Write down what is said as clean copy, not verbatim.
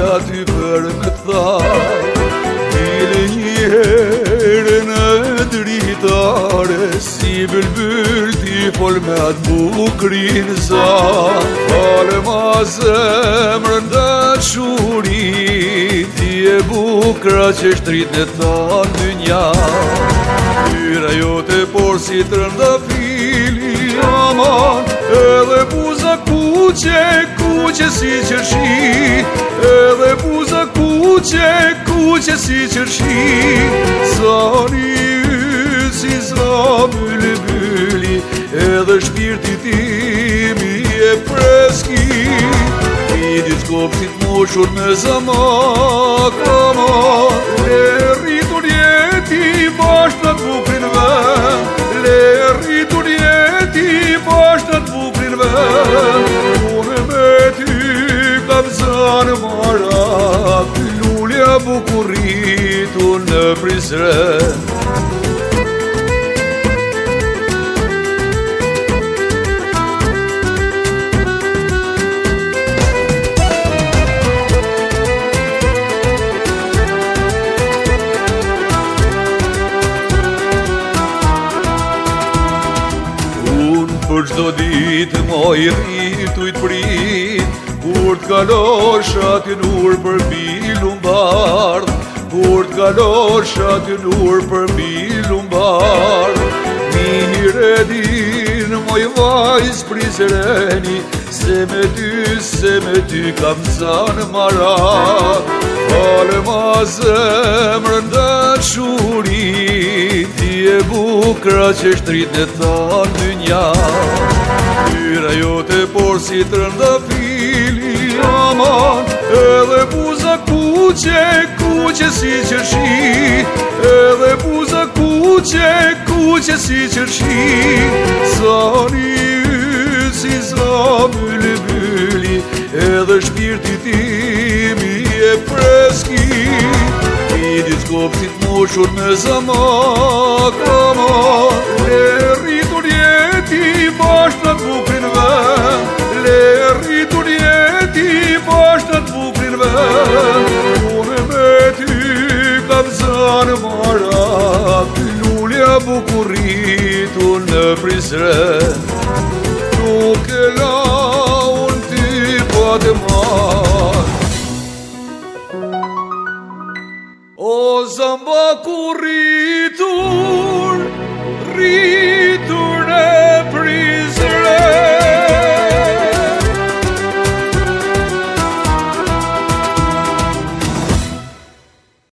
fjalla ty për me tha, dile njëherë në dritare, si bülbül ti fol me atë bukrin za. Fale ma zemrën dashurit, ti e bukra që shtrit në ta në dynja. Tyra jote por si të rëndafili aman, edhe buza kuqe si qërshi, edhe buza kuqe si qërshi. Zani si za bülbüli, edhe shpirti timi e freski. Midis kopshtit moshur me zamak, aman, le rritur jeti bashkë në të bukrin vend, le rritur jeti bashkë në të bukrin vend. Unë me ty kam zanë marak, lulja bukuritu në Prizren. Për çdo ditë ma i rritu i t'prit, kur t'kalosh aty nur për mbi Lumbardh, kur t'kalosh aty nur për mbi Lumbardh. Mire din moj vajz Prizreni, se me ty kam zanë marak. Fale ma zemrën dashurit, ti e bukra që shtrit në ta në dynja. Tyra jote por si të rëndafili aman, edhe buza kuqe si qërshi, edhe buza kuqe si qërshi. Zani si za bülbüli, edhe shpirti timi e freski. Midis kopshtit moshur me zamak, aman, le rritur jeti bashkë në të bukrin vend, le rritur jeti bashkë në të bukrin vend. Unë me ty kam zanë marak, lulja bukuritu në Prizren. Nuk e la unë ty pa të marë, o zamba kuritur,